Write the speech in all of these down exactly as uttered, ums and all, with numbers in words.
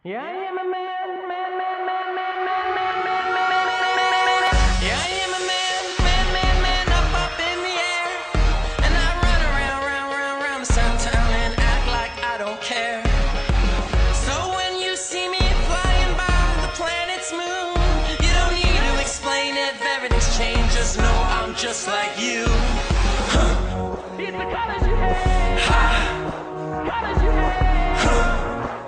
Yeah, I am a man, man, man, man, man, man, man, man, man, man. Yeah, I am a man, man, man, man, up, up in the air. And I run around, round, round, round the sound town and act like I don't care. So when you see me flying by the planet's moon, you don't need to explain if everything's changed. Just know I'm just like you. Huh. These the colors you hate. Ha. Colors you hate. Huh.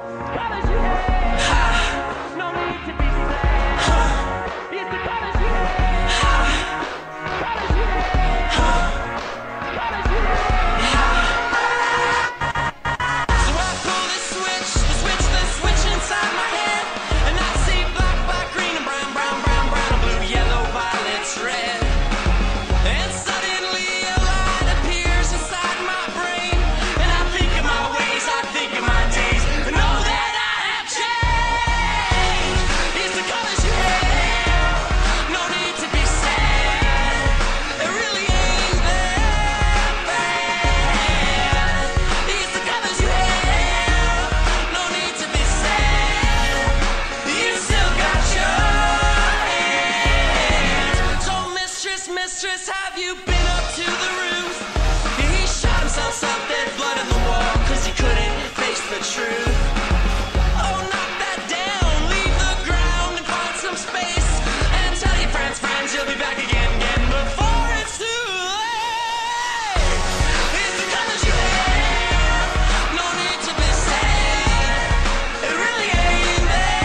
Mistress, have you been up to the roof? He shot himself up, dead blood in the wall, cause he couldn't face the truth. Oh, knock that down, leave the ground and find some space, and tell your friends, friends, you'll be back again, again, before it's too late. It's the colors you have, no need to be sad, it really ain't that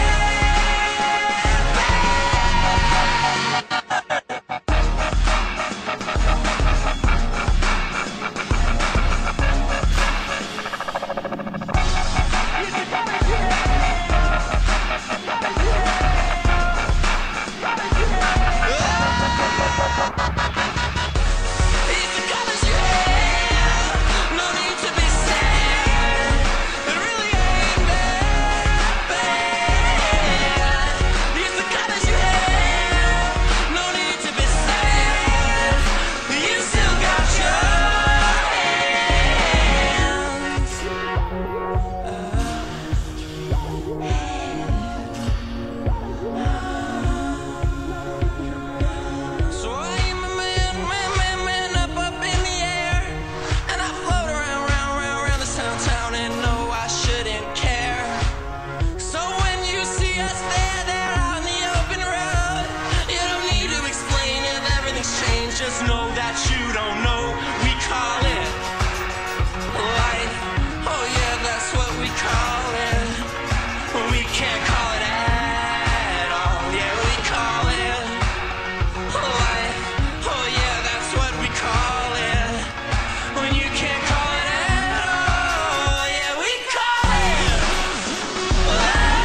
bad. Just know that you don't know, we call it life. Oh yeah, that's what we call it. We can't call it at all. Yeah, we call it life. Oh yeah, that's what we call it. When you can't call it at all. Yeah, we call it life.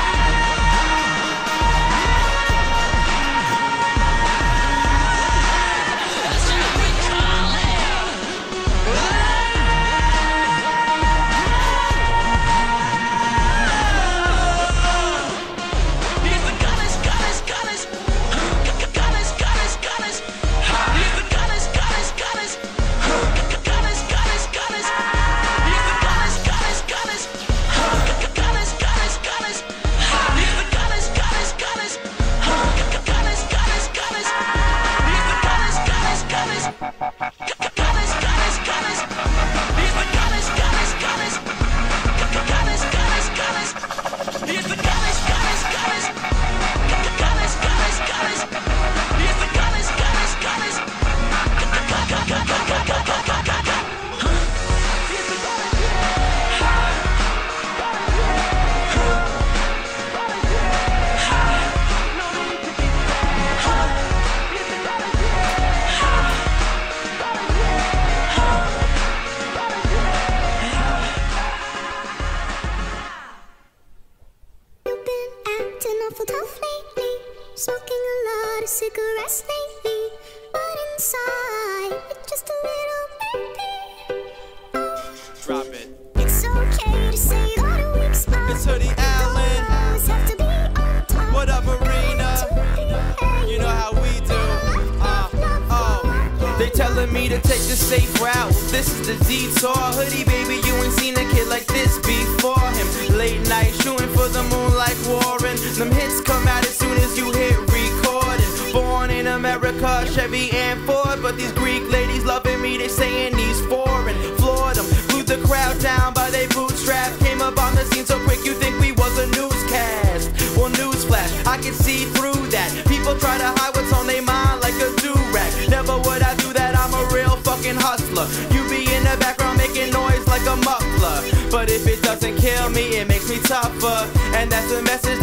Tough lately, smoking a lot of cigarettes lately, but inside it's just a little baby. Drop it. It's okay to say all the weak spots. It's Hoodie Allen. Always have to be on top. What up, Arena? You know how we do. Uh, oh, they telling me to take the safe route. This is the detour. Hoodie, baby, you ain't seen a kid like this before him. Late night shooting for the moon like but these Greek ladies loving me, they saying he's foreign. Floored them, blew the crowd down by they bootstraps. Came up on the scene so quick you think we was a newscast. Well, newsflash, I can see through that. People try to hide what's on their mind like a do-rag. Never would I do that, I'm a real fucking hustler. You be in the background making noise like a muffler, but if it doesn't kill me, it makes me tougher. And that's the message